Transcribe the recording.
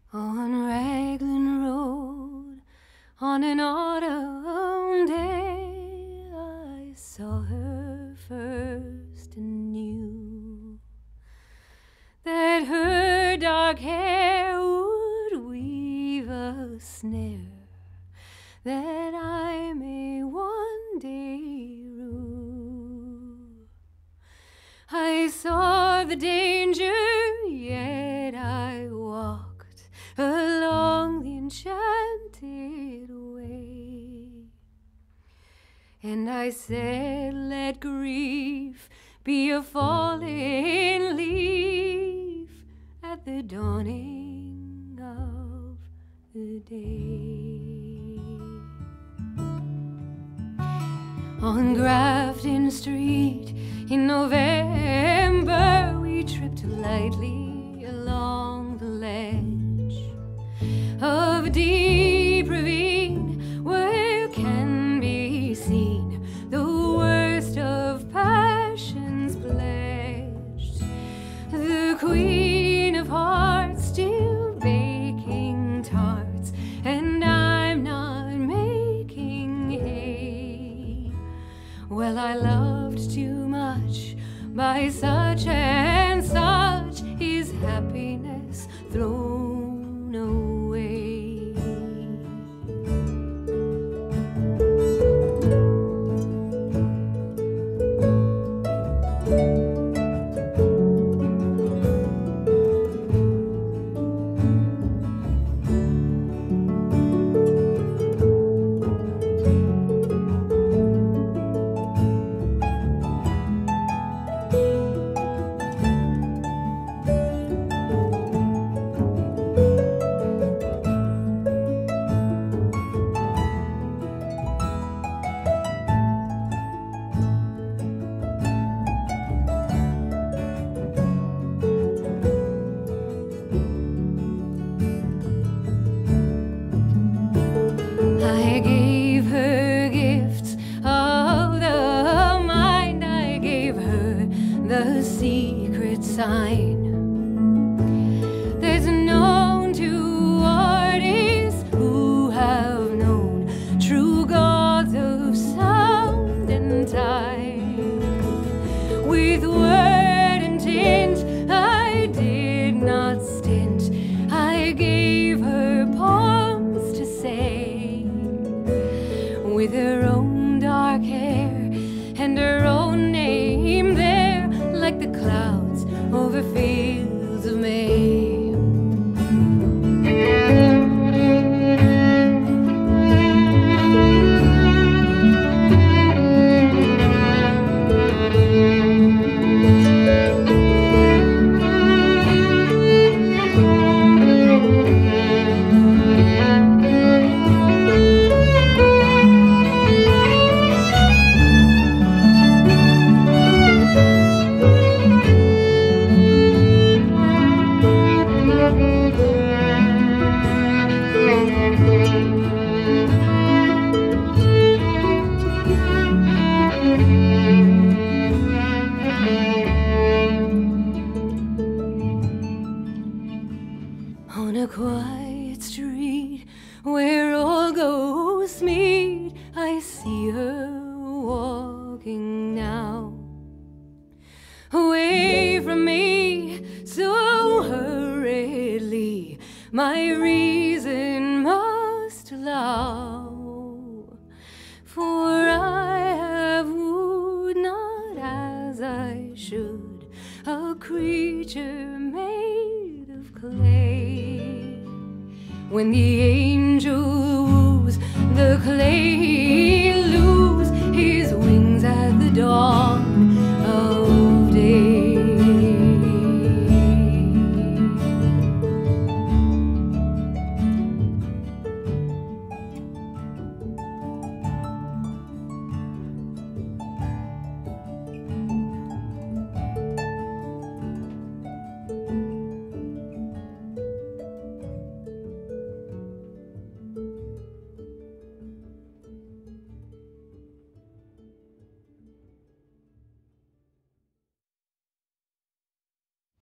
On Raglan Road, on an autumn day, I saw her first and knew that her dark hair would weave a snare that I may one day rue. I saw the danger, yet I walked along the enchanted way. And I said, let grief be a falling leaf at the dawning of the day. On Grafton Street in November, we tripped lightly along the ledge of a deep ravine where can be seen the worst of passions pledged. The Queen of Hearts still baking tarts, and I'm not making hay. Well, I loved too much, by such and such is happiness thrown away. I gave her gifts of the mind, I gave her the secret sign that's known to artists who have known true gods of sound and time. With word and tint I did not stint, I gave her poems to say, with her own dark hair and her own name there, like the clouds over fields of May. On a quiet street where all ghosts meet, I see her walking now, away from me so hurriedly, my reason must allow. For I have wooed not as I should a creature made of clay. When the angel woos, the clay lose his wings at the dawn.